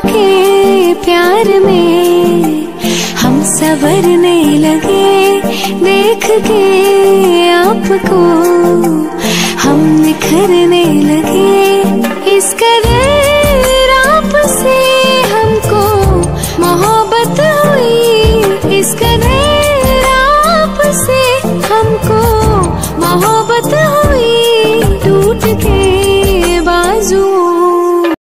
आपके प्यार में हम संवरने लगे, देख के आपको हम निखरने लगे। इस कदर